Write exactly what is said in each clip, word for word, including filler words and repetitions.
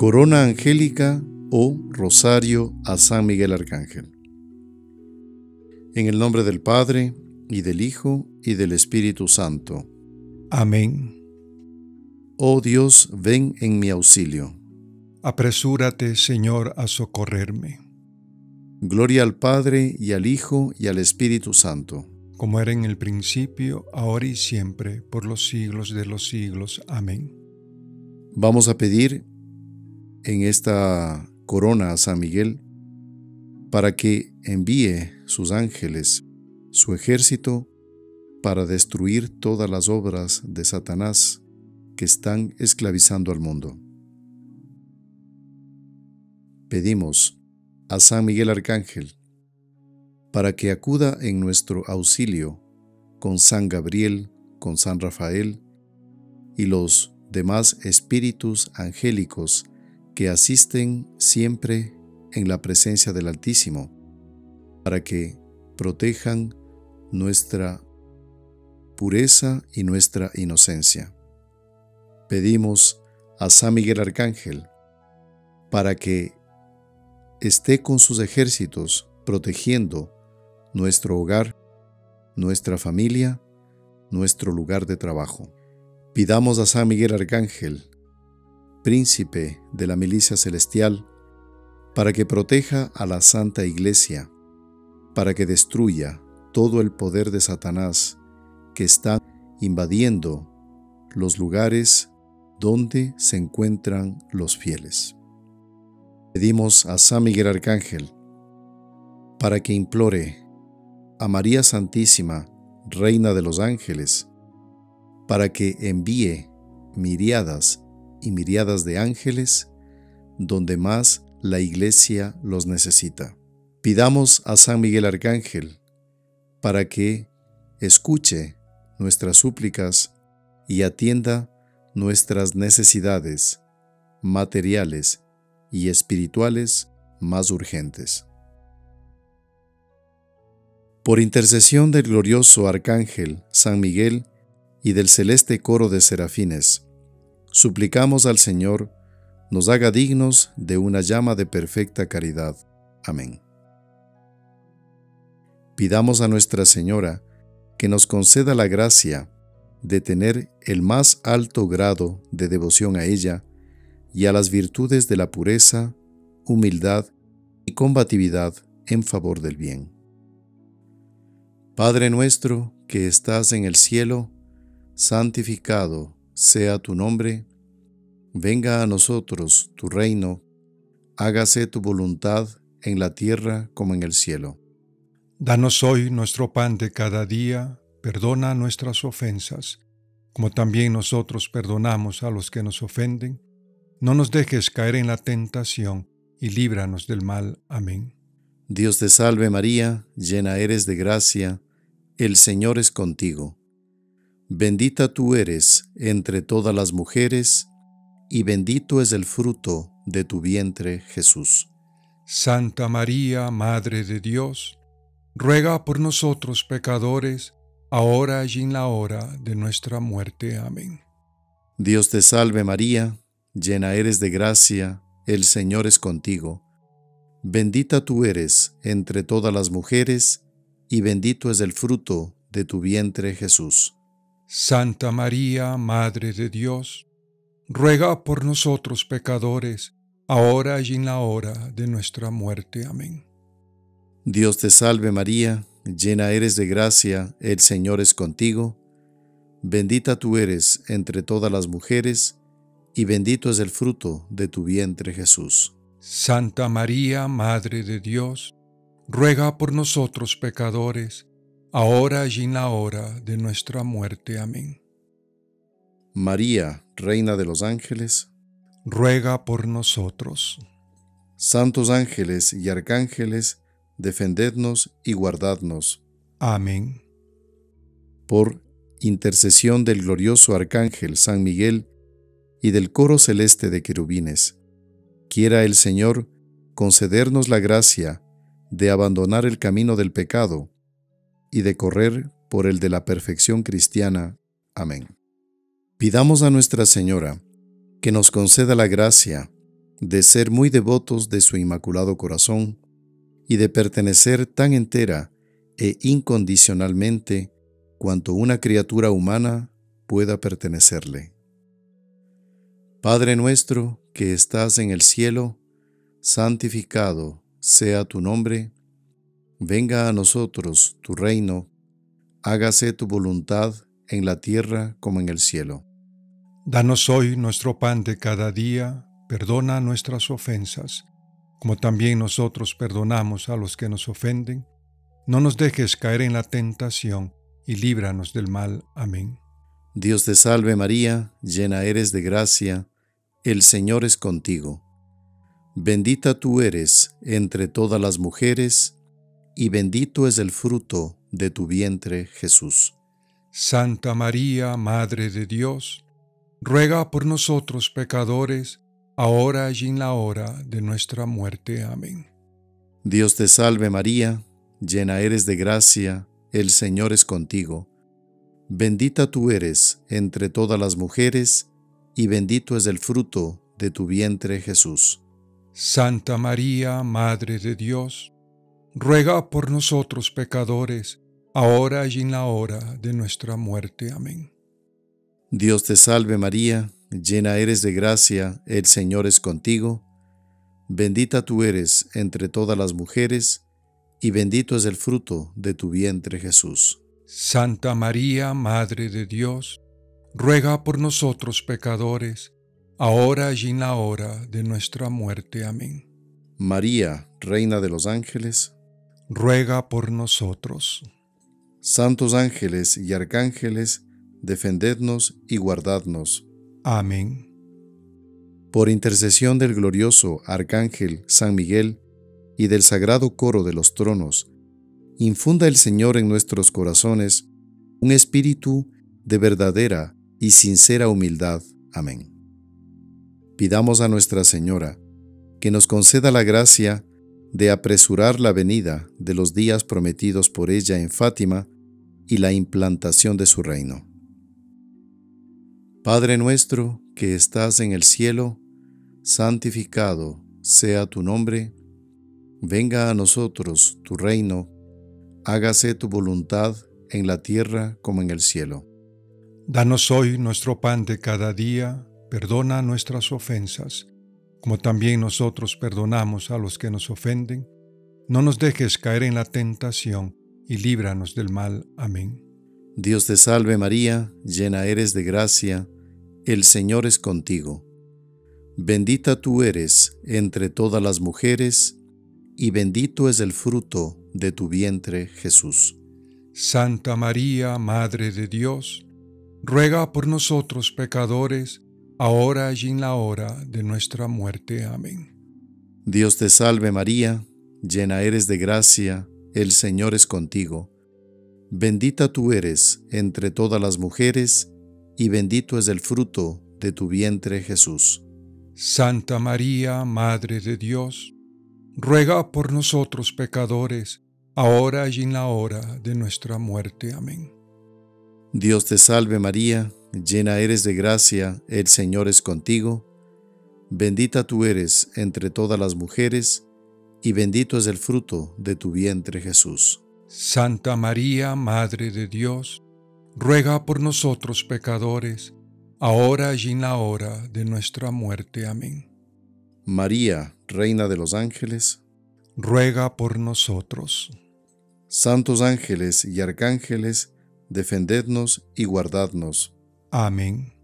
Corona angélica o rosario a San Miguel Arcángel. En el nombre del Padre, y del Hijo, y del Espíritu Santo. Amén. Oh Dios, ven en mi auxilio. Apresúrate, Señor, a socorrerme. Gloria al Padre, y al Hijo, y al Espíritu Santo. Como era en el principio, ahora y siempre, por los siglos de los siglos. Amén. Vamos a pedir en esta corona a San Miguel para que envíe sus ángeles, su ejército, para destruir todas las obras de Satanás que están esclavizando al mundo. Pedimos a San Miguel Arcángel para que acuda en nuestro auxilio con San Gabriel, con San Rafael y los demás espíritus angélicos que asisten siempre en la presencia del Altísimo, para que protejan nuestra pureza y nuestra inocencia. Pedimos a San Miguel Arcángel para que esté con sus ejércitos protegiendo nuestro hogar, nuestra familia, nuestro lugar de trabajo. Pidamos a San Miguel Arcángel, príncipe de la milicia celestial, para que proteja a la Santa Iglesia, para que destruya todo el poder de Satanás que está invadiendo los lugares donde se encuentran los fieles. Pedimos a San Miguel Arcángel para que implore a María Santísima, Reina de los Ángeles, para que envíe miriadas y miriadas de ángeles donde más la Iglesia los necesita. Pidamos a San Miguel Arcángel para que escuche nuestras súplicas y atienda nuestras necesidades materiales y espirituales más urgentes. Por intercesión del glorioso Arcángel San Miguel y del celeste coro de serafines, suplicamos al Señor nos haga dignos de una llama de perfecta caridad. Amén. Pidamos a Nuestra Señora que nos conceda la gracia de tener el más alto grado de devoción a ella y a las virtudes de la pureza, humildad y combatividad en favor del bien. Padre nuestro que estás en el cielo, santificado sea tu nombre. Venga a nosotros tu reino, hágase tu voluntad en la tierra como en el cielo. Danos hoy nuestro pan de cada día, perdona nuestras ofensas, como también nosotros perdonamos a los que nos ofenden. No nos dejes caer en la tentación y líbranos del mal. Amén. Dios te salve María, llena eres de gracia, el Señor es contigo. Bendita tú eres entre todas las mujeres, y bendito es el fruto de tu vientre, Jesús. Santa María, Madre de Dios, ruega por nosotros pecadores, ahora y en la hora de nuestra muerte. Amén. Dios te salve María, llena eres de gracia, el Señor es contigo. Bendita tú eres entre todas las mujeres, y bendito es el fruto de tu vientre, Jesús. Santa María, Madre de Dios, ruega por nosotros pecadores, ahora y en la hora de nuestra muerte. Amén. Dios te salve María, llena eres de gracia, el Señor es contigo. Bendita tú eres entre todas las mujeres, y bendito es el fruto de tu vientre, Jesús. Santa María, Madre de Dios, ruega por nosotros pecadores, ahora y en la hora de nuestra muerte. Amén. María, Reina de los Ángeles, ruega por nosotros. Santos ángeles y arcángeles, defendednos y guardadnos. Amén. Por intercesión del glorioso Arcángel San Miguel y del coro celeste de querubines, quiera el Señor concedernos la gracia de abandonar el camino del pecado y de correr por el de la perfección cristiana. Amén. Pidamos a Nuestra Señora que nos conceda la gracia de ser muy devotos de su Inmaculado Corazón y de pertenecer tan entera e incondicionalmente cuanto una criatura humana pueda pertenecerle. Padre nuestro que estás en el cielo, santificado sea tu nombre, venga a nosotros tu reino, hágase tu voluntad en la tierra como en el cielo. Danos hoy nuestro pan de cada día, perdona nuestras ofensas, como también nosotros perdonamos a los que nos ofenden. No nos dejes caer en la tentación y líbranos del mal. Amén. Dios te salve María, llena eres de gracia, el Señor es contigo. Bendita tú eres entre todas las mujeres, y bendito es el fruto de tu vientre, Jesús. Santa María, Madre de Dios, ruega por nosotros pecadores, ahora y en la hora de nuestra muerte. Amén. Dios te salve María, llena eres de gracia, el Señor es contigo. Bendita tú eres entre todas las mujeres, y bendito es el fruto de tu vientre, Jesús. Santa María, Madre de Dios, ruega por nosotros pecadores, ahora y en la hora de nuestra muerte. Amén. Dios te salve María, llena eres de gracia, el Señor es contigo. Bendita tú eres entre todas las mujeres, y bendito es el fruto de tu vientre, Jesús. Santa María, Madre de Dios, ruega por nosotros pecadores, ahora y en la hora de nuestra muerte. Amén. María, Reina de los ángeles, ruega por nosotros. Santos ángeles y arcángeles, defendednos y guardadnos. Amén. Por intercesión del glorioso Arcángel San Miguel y del sagrado coro de los tronos, infunda el Señor en nuestros corazones un espíritu de verdadera y sincera humildad. Amén. Pidamos a Nuestra Señora que nos conceda la gracia de apresurar la venida de los días prometidos por ella en Fátima y la implantación de su reino. Padre nuestro que estás en el cielo, santificado sea tu nombre, venga a nosotros tu reino, hágase tu voluntad en la tierra como en el cielo. Danos hoy nuestro pan de cada día, perdona nuestras ofensas, como también nosotros perdonamos a los que nos ofenden. No nos dejes caer en la tentación y líbranos del mal. Amén. Dios te salve María, llena eres de gracia, el Señor es contigo. Bendita tú eres entre todas las mujeres, y bendito es el fruto de tu vientre, Jesús. Santa María, Madre de Dios, ruega por nosotros pecadores, ahora y en la hora de nuestra muerte. Amén. Dios te salve María, llena eres de gracia, el Señor es contigo. Bendita tú eres entre todas las mujeres, y bendito es el fruto de tu vientre, Jesús. Santa María, Madre de Dios, ruega por nosotros pecadores, ahora y en la hora de nuestra muerte. Amén. Dios te salve María, llena eres de gracia, el Señor es contigo. Bendita tú eres entre todas las mujeres, y bendito es el fruto de tu vientre, Jesús. Santa María, Madre de Dios, ruega por nosotros pecadores, ahora y en la hora de nuestra muerte. Amén. María, Reina de los ángeles, ruega por nosotros. Santos ángeles y arcángeles, defendednos y guardadnos. Amén.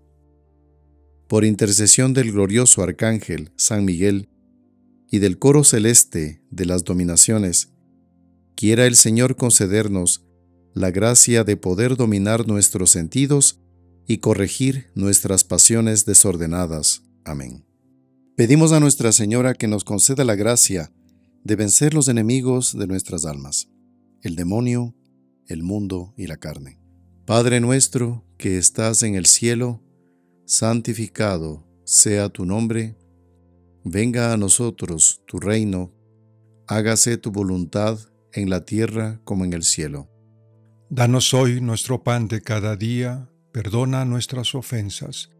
Por intercesión del glorioso Arcángel San Miguel y del coro celeste de las dominaciones, quiera el Señor concedernos la gracia de poder dominar nuestros sentidos y corregir nuestras pasiones desordenadas. Amén. Pedimos a Nuestra Señora que nos conceda la gracia de vencer los enemigos de nuestras almas, el demonio, el mundo y la carne. Padre nuestro que estás en el cielo, santificado sea tu nombre, venga a nosotros tu reino, hágase tu voluntad en la tierra como en el cielo. Danos hoy nuestro pan de cada día, perdona nuestras ofensas,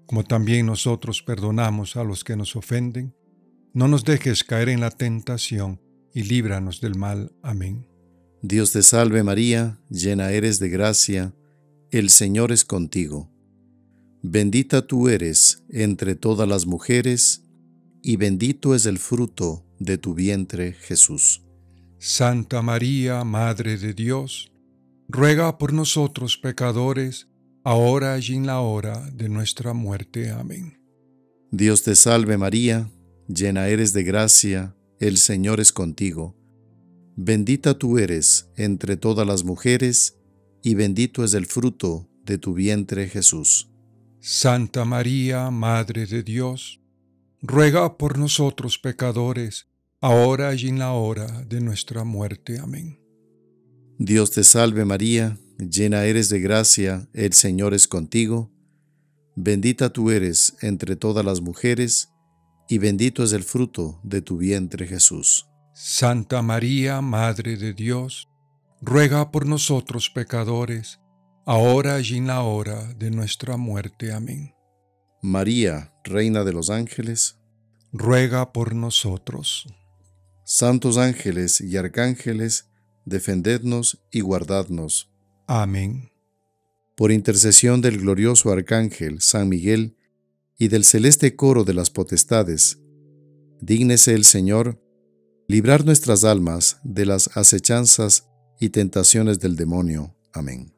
como también nosotros perdonamos a los que nos ofenden. No nos dejes caer en la tentación, y líbranos del mal. Amén. Dios te salve María, llena eres de gracia, el Señor es contigo. Bendita tú eres entre todas las mujeres, y bendito es el fruto de tu vientre, Jesús. Santa María, Madre de Dios, ruega por nosotros pecadores, ahora y en la hora de nuestra muerte. Amén. Dios te salve María, llena eres de gracia, el Señor es contigo. Bendita tú eres entre todas las mujeres, y bendito es el fruto de tu vientre, Jesús. Santa María, Madre de Dios, ruega por nosotros pecadores, ahora y en la hora de nuestra muerte. Amén. Dios te salve María, llena eres de gracia, el Señor es contigo. Bendita tú eres entre todas las mujeres, y bendito es el fruto de tu vientre, Jesús. Santa María, Madre de Dios, ruega por nosotros pecadores, ahora y en la hora de nuestra muerte. Amén. María, Reina de los ángeles, ruega por nosotros. Santos ángeles y arcángeles, defendednos y guardadnos. Amén. Por intercesión del glorioso arcángel San Miguel y del celeste coro de las potestades, dígnese el Señor librar nuestras almas de las acechanzas y tentaciones del demonio. Amén.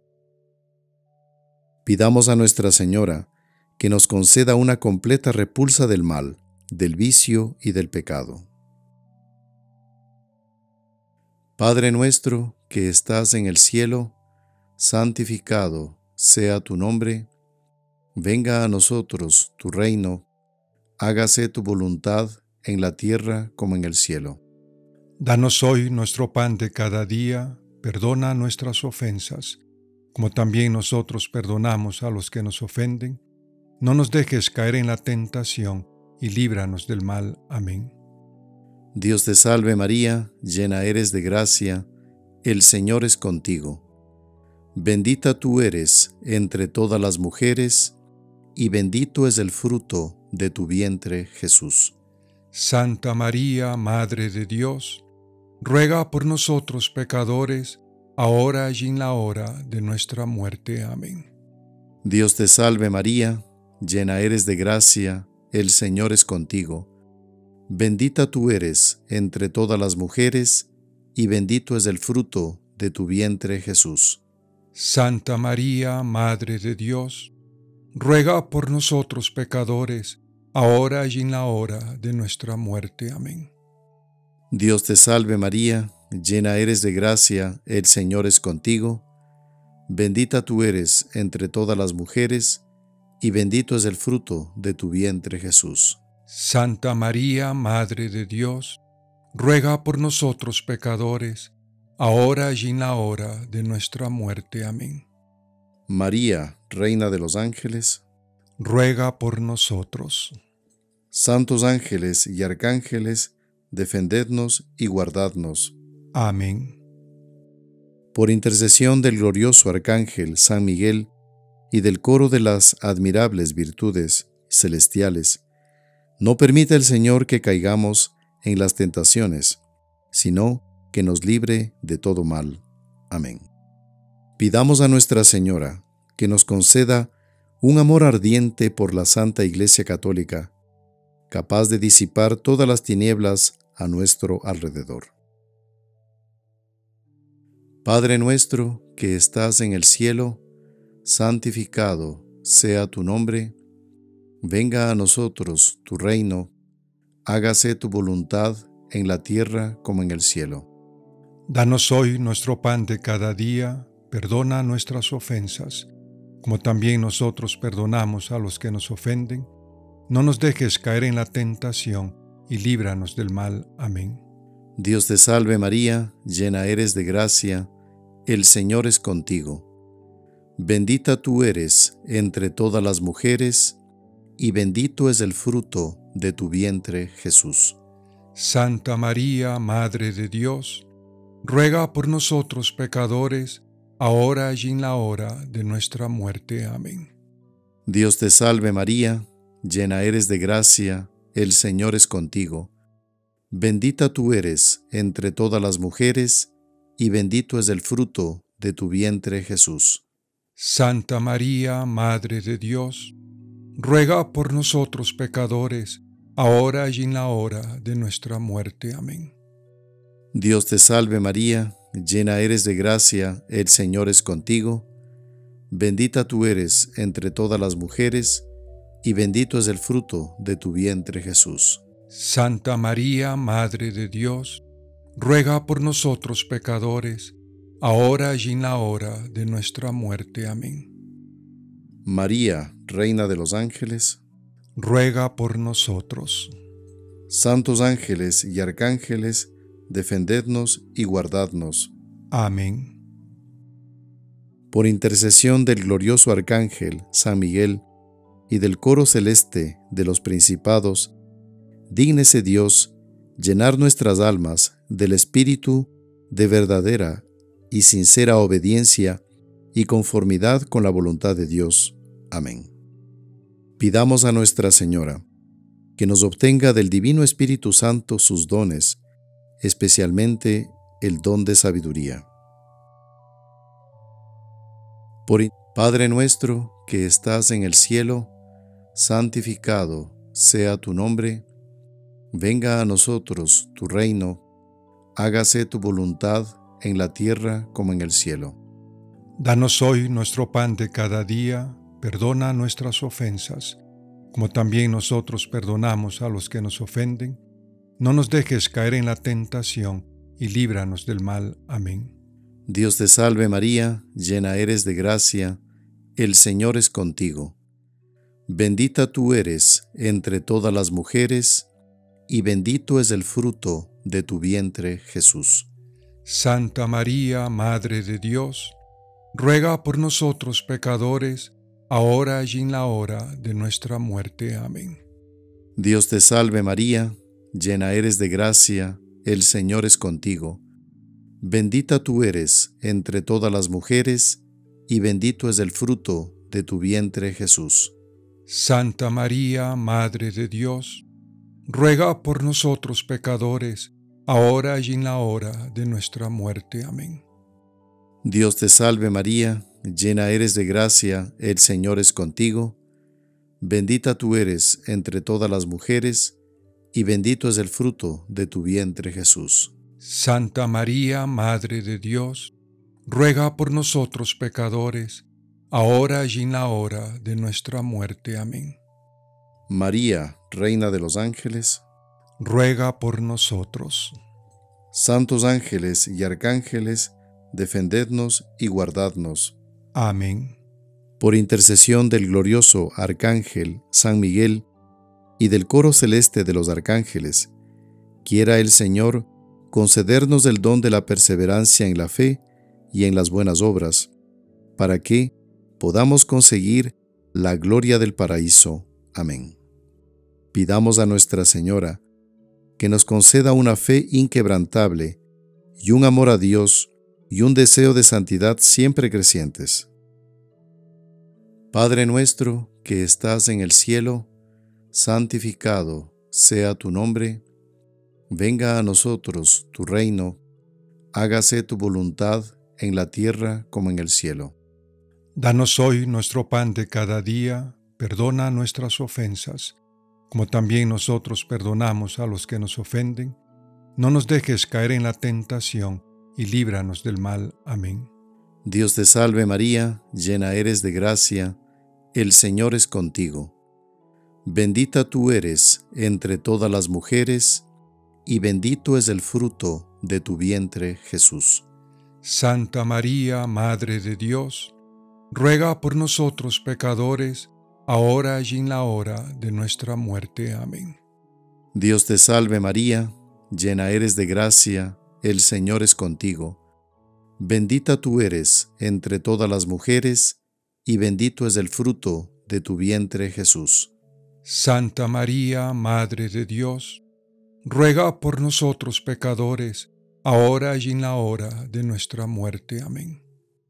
Pidamos a Nuestra Señora que nos conceda una completa repulsa del mal, del vicio y del pecado. Padre nuestro que estás en el cielo, santificado sea tu nombre. Venga a nosotros tu reino, hágase tu voluntad en la tierra como en el cielo. Danos hoy nuestro pan de cada día, perdona nuestras ofensas, como también nosotros perdonamos a los que nos ofenden. No nos dejes caer en la tentación, y líbranos del mal. Amén. Dios te salve María, llena eres de gracia, el Señor es contigo. Bendita tú eres entre todas las mujeres, y bendito es el fruto de tu vientre, Jesús. Santa María, Madre de Dios, ruega por nosotros pecadores, ahora y en la hora de nuestra muerte. Amén. Dios te salve María, llena eres de gracia, el Señor es contigo. Bendita tú eres entre todas las mujeres, y bendito es el fruto de tu vientre, Jesús. Santa María, Madre de Dios, ruega por nosotros pecadores, ahora y en la hora de nuestra muerte. Amén. Dios te salve María, llena eres de gracia, el Señor es contigo. Bendita tú eres entre todas las mujeres, y bendito es el fruto de tu vientre, Jesús. Santa María, Madre de Dios, ruega por nosotros pecadores, ahora y en la hora de nuestra muerte. Amén. María, Reina de los ángeles, ruega por nosotros. Santos ángeles y arcángeles, defendednos y guardadnos. Amén. Por intercesión del glorioso arcángel San Miguel y del coro de las admirables virtudes celestiales, no permita el Señor que caigamos en las tentaciones, sino que nos libre de todo mal. Amén. Pidamos a Nuestra Señora que nos conceda un amor ardiente por la Santa Iglesia Católica, capaz de disipar todas las tinieblas a nuestro alrededor. Padre nuestro que estás en el cielo, santificado sea tu nombre. Venga a nosotros tu reino, hágase tu voluntad en la tierra como en el cielo. Danos hoy nuestro pan de cada día, perdona nuestras ofensas, como también nosotros perdonamos a los que nos ofenden. No nos dejes caer en la tentación, y líbranos del mal. Amén. Dios te salve María, llena eres de gracia, el Señor es contigo. Bendita tú eres entre todas las mujeres, y bendito es el fruto de tu vientre, Jesús. Santa María, Madre de Dios, ruega por nosotros pecadores, ahora y en la hora de nuestra muerte. Amén. Dios te salve María, llena eres de gracia, el Señor es contigo. Bendita tú eres entre todas las mujeres, y bendito es el fruto de tu vientre Jesús. Santa María, Madre de Dios, ruega por nosotros pecadores, ahora y en la hora de nuestra muerte. Amén. Dios te salve María, llena eres de gracia, el Señor es contigo. Bendita tú eres entre todas las mujeres, y bendito es el fruto de tu vientre Jesús. Santa María, Madre de Dios, ruega por nosotros pecadores, ahora y en la hora de nuestra muerte. Amén. María, Reina de los ángeles, ruega por nosotros. Santos ángeles y arcángeles, defendednos y guardadnos. Amén. Por intercesión del glorioso arcángel San Miguel y del coro celeste de los principados, dígnese Dios llenar nuestras almas del espíritu de verdadera y sincera obediencia y conformidad con la voluntad de Dios. Amén. Pidamos a Nuestra Señora que nos obtenga del Divino Espíritu Santo sus dones, especialmente el don de sabiduría. Por Padre nuestro que estás en el cielo, santificado sea tu nombre. Venga a nosotros tu reino, hágase tu voluntad en la tierra como en el cielo. Danos hoy nuestro pan de cada día, perdona nuestras ofensas, como también nosotros perdonamos a los que nos ofenden. No nos dejes caer en la tentación y líbranos del mal. Amén. Dios te salve María, llena eres de gracia, el Señor es contigo. Bendita tú eres entre todas las mujeres, y bendito es el fruto de tu vientre, Jesús. Santa María, Madre de Dios, ruega por nosotros pecadores, ahora y en la hora de nuestra muerte. Amén. Dios te salve María, llena eres de gracia, el Señor es contigo. Bendita tú eres entre todas las mujeres, y bendito es el fruto de tu vientre, Jesús. Santa María, Madre de Dios, ruega por nosotros pecadores, ahora y en la hora de nuestra muerte. Amén. Dios te salve María, llena eres de gracia, el Señor es contigo. Bendita tú eres entre todas las mujeres, y bendito es el fruto de tu vientre, Jesús. Santa María, Madre de Dios, ruega por nosotros pecadores, ahora y en la hora de nuestra muerte. Amén. María, Reina de los ángeles, ruega por nosotros. Santos ángeles y arcángeles, defendednos y guardadnos. Amén. Por intercesión del glorioso arcángel San Miguel y del coro celeste de los arcángeles, quiera el Señor concedernos el don de la perseverancia en la fe y en las buenas obras, para que podamos conseguir la gloria del paraíso. Amén. Pidamos a Nuestra Señora que nos conceda una fe inquebrantable y un amor a Dios y un deseo de santidad siempre crecientes. Padre nuestro que estás en el cielo, santificado sea tu nombre. Venga a nosotros tu reino, hágase tu voluntad en la tierra como en el cielo. Danos hoy nuestro pan de cada día, perdona nuestras ofensas, como también nosotros perdonamos a los que nos ofenden. No nos dejes caer en la tentación y líbranos del mal. Amén. Dios te salve María, llena eres de gracia, el Señor es contigo. Bendita tú eres entre todas las mujeres, y bendito es el fruto de tu vientre, Jesús. Santa María, Madre de Dios, ruega por nosotros pecadores, ahora y en la hora de nuestra muerte. Amén. Dios te salve María, llena eres de gracia, el Señor es contigo. Bendita tú eres entre todas las mujeres, y bendito es el fruto de tu vientre, Jesús. Santa María, Madre de Dios, ruega por nosotros pecadores, ahora y en la hora de nuestra muerte. Amén.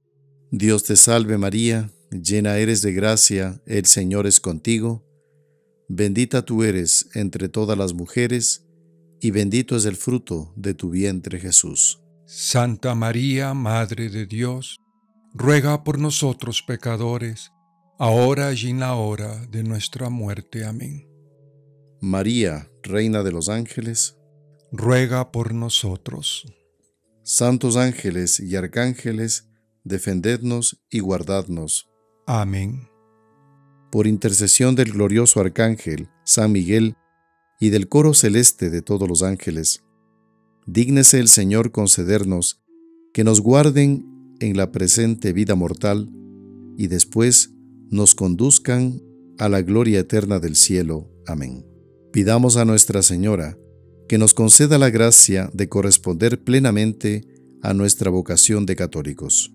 Dios te salve María, llena eres de gracia, el Señor es contigo. Bendita tú eres entre todas las mujeres, y bendito es el fruto de tu vientre Jesús. Santa María, Madre de Dios, ruega por nosotros pecadores, ahora y en la hora de nuestra muerte. Amén. María, Reina de los ángeles, ruega por nosotros. Santos ángeles y arcángeles, defendednos y guardadnos. Amén. Por intercesión del glorioso arcángel San Miguel y del coro celeste de todos los ángeles, dígnese el Señor concedernos que nos guarden en la presente vida mortal y después nos conduzcan a la gloria eterna del cielo. Amén. Pidamos a Nuestra Señora que nos conceda la gracia de corresponder plenamente a nuestra vocación de católicos.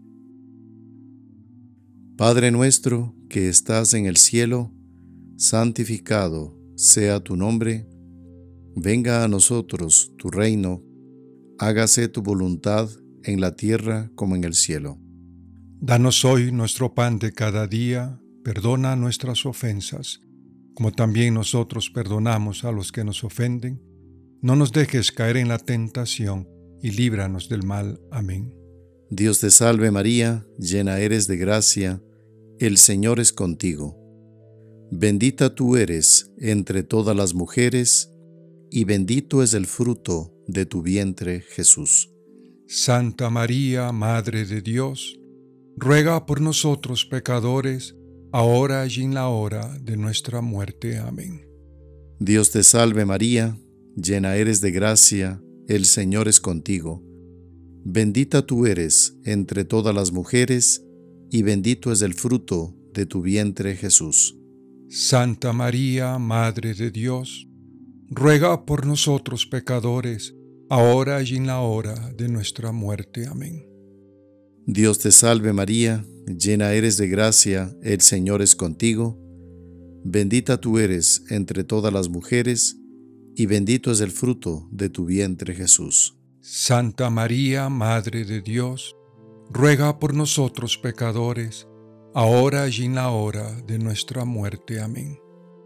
Padre nuestro que estás en el cielo, santificado sea tu nombre. Venga a nosotros tu reino. Hágase tu voluntad en la tierra como en el cielo. Danos hoy nuestro pan de cada día. Perdona nuestras ofensas, como también nosotros perdonamos a los que nos ofenden. No nos dejes caer en la tentación y líbranos del mal. Amén. Dios te salve María, llena eres de gracia, el Señor es contigo. Bendita tú eres entre todas las mujeres, y bendito es el fruto de tu vientre, Jesús. Santa María, Madre de Dios, ruega por nosotros pecadores, ahora y en la hora de nuestra muerte. Amén. Dios te salve María, llena eres de gracia, el Señor es contigo. Bendita tú eres entre todas las mujeres, y bendito es el fruto de tu vientre, Jesús. Santa María, Madre de Dios, ruega por nosotros pecadores, ahora y en la hora de nuestra muerte. Amén. Dios te salve María, llena eres de gracia, el Señor es contigo. Bendita tú eres entre todas las mujeres, y bendito es el fruto de tu vientre, Jesús. Santa María, Madre de Dios, ruega por nosotros pecadores, ahora y en la hora de nuestra muerte. Amén.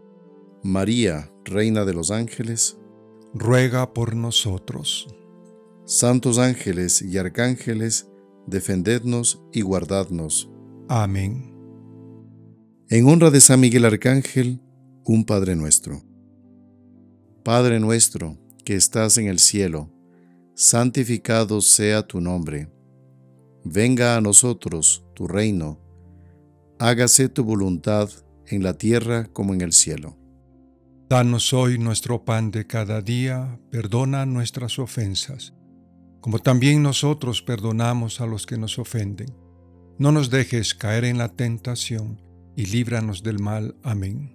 María, Reina de los ángeles, ruega por nosotros. Santos ángeles y arcángeles, defendednos y guardadnos. Amén. En honra de San Miguel Arcángel, un Padre nuestro. Padre nuestro, que estás en el cielo, santificado sea tu nombre. Venga a nosotros tu reino. Hágase tu voluntad en la tierra como en el cielo. Danos hoy nuestro pan de cada día. Perdona nuestras ofensas, como también nosotros perdonamos a los que nos ofenden. No nos dejes caer en la tentación y líbranos del mal. Amén.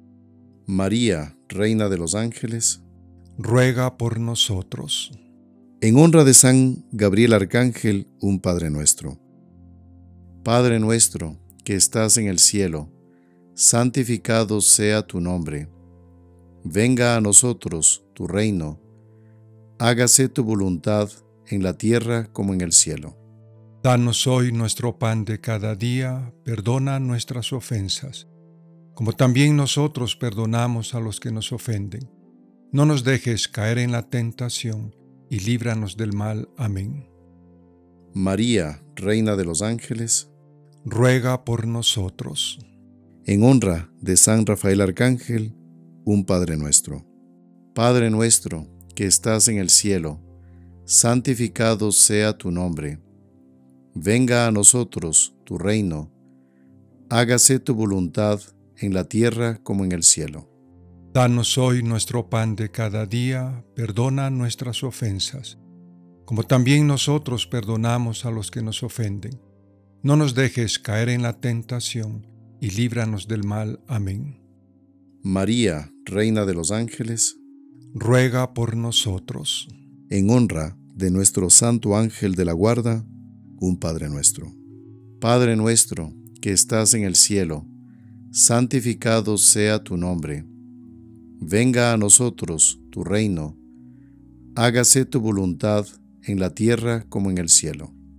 María, Reina de los ángeles, ruega por nosotros. En honra de San Gabriel Arcángel, un Padre nuestro. Padre nuestro, que estás en el cielo, santificado sea tu nombre. Venga a nosotros tu reino. Hágase tu voluntad en la tierra como en el cielo. Danos hoy nuestro pan de cada día. Perdona nuestras ofensas, como también nosotros perdonamos a los que nos ofenden. No nos dejes caer en la tentación y líbranos del mal. Amén. María, Reina de los ángeles, ruega por nosotros. En honra de San Rafael Arcángel, un Padre nuestro. Padre nuestro, que estás en el cielo, santificado sea tu nombre. Venga a nosotros tu reino. Hágase tu voluntad en la tierra como en el cielo. Danos hoy nuestro pan de cada día. Perdona nuestras ofensas, como también nosotros perdonamos a los que nos ofenden. No nos dejes caer en la tentación y líbranos del mal. Amén. María, Reina de los ángeles, ruega por nosotros. En honra de nuestro santo ángel de la guarda, un Padre nuestro. Padre nuestro, que estás en el cielo, santificado sea tu nombre. Venga a nosotros tu reino. Hágase tu voluntad en la tierra como en el cielo.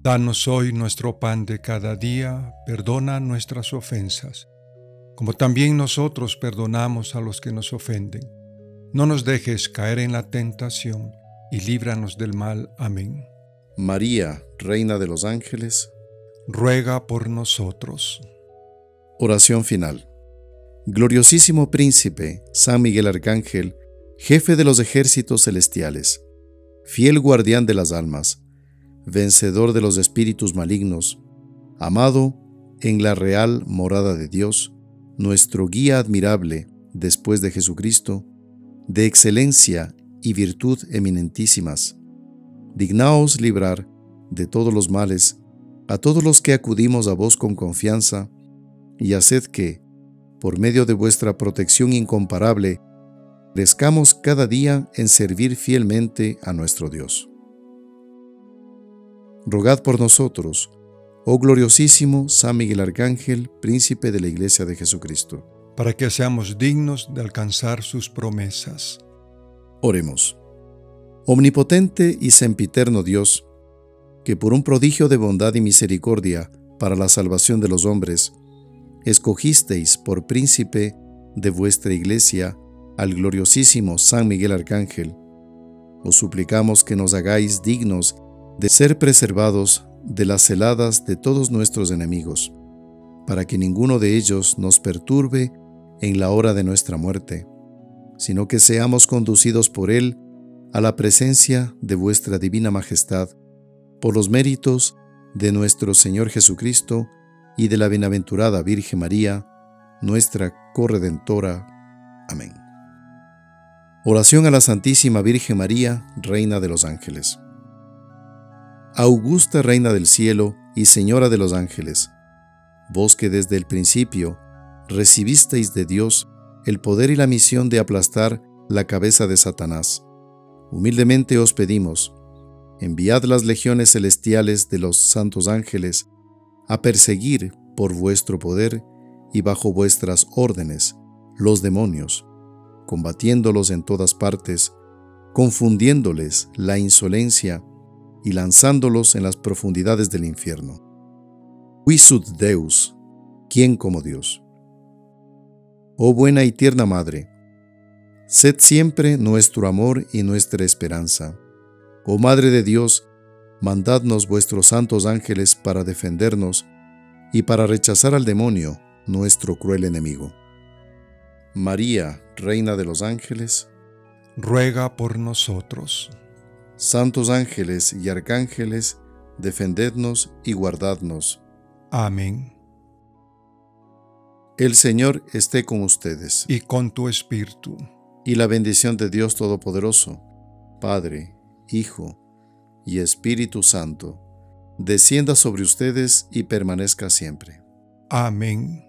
Danos hoy nuestro pan de cada día, perdona nuestras ofensas, como también nosotros perdonamos a los que nos ofenden. No nos dejes caer en la tentación, y líbranos del mal. Amén. María, Reina de los Ángeles, ruega por nosotros. Oración final. Gloriosísimo Príncipe, San Miguel Arcángel, jefe de los ejércitos celestiales, fiel guardián de las almas, vencedor de los espíritus malignos, amado en la real morada de Dios, nuestro guía admirable después de Jesucristo, de excelencia y virtud eminentísimas, dignaos librar de todos los males a todos los que acudimos a vos con confianza, y haced que, por medio de vuestra protección incomparable, crezcamos cada día en servir fielmente a nuestro Dios. Rogad por nosotros, oh gloriosísimo San Miguel Arcángel, príncipe de la Iglesia de Jesucristo, para que seamos dignos de alcanzar sus promesas. Oremos. Omnipotente y sempiterno Dios, que por un prodigio de bondad y misericordia para la salvación de los hombres, escogisteis por príncipe de vuestra Iglesia al gloriosísimo San Miguel Arcángel, os suplicamos que nos hagáis dignos de ser preservados de las celadas de todos nuestros enemigos, para que ninguno de ellos nos perturbe en la hora de nuestra muerte, sino que seamos conducidos por Él a la presencia de vuestra divina majestad, por los méritos de nuestro Señor Jesucristo y de la bienaventurada Virgen María, nuestra corredentora. Amén. Oración a la Santísima Virgen María, Reina de los Ángeles. Augusta Reina del Cielo y Señora de los Ángeles, vos que desde el principio recibisteis de Dios el poder y la misión de aplastar la cabeza de Satanás, humildemente os pedimos, enviad las legiones celestiales de los santos ángeles a perseguir por vuestro poder y bajo vuestras órdenes los demonios, combatiéndolos en todas partes, confundiéndoles la insolencia y lanzándolos en las profundidades del infierno. Quisud Deus, ¿quién como Dios? Oh buena y tierna Madre, sed siempre nuestro amor y nuestra esperanza. Oh Madre de Dios, mandadnos vuestros santos ángeles para defendernos y para rechazar al demonio, nuestro cruel enemigo. María, Reina de los Ángeles, ruega por nosotros. Santos ángeles y arcángeles, defendednos y guardadnos. Amén. El Señor esté con ustedes. Y con tu espíritu. Y la bendición de Dios Todopoderoso, Padre, Hijo y Espíritu Santo, descienda sobre ustedes y permanezca siempre. Amén.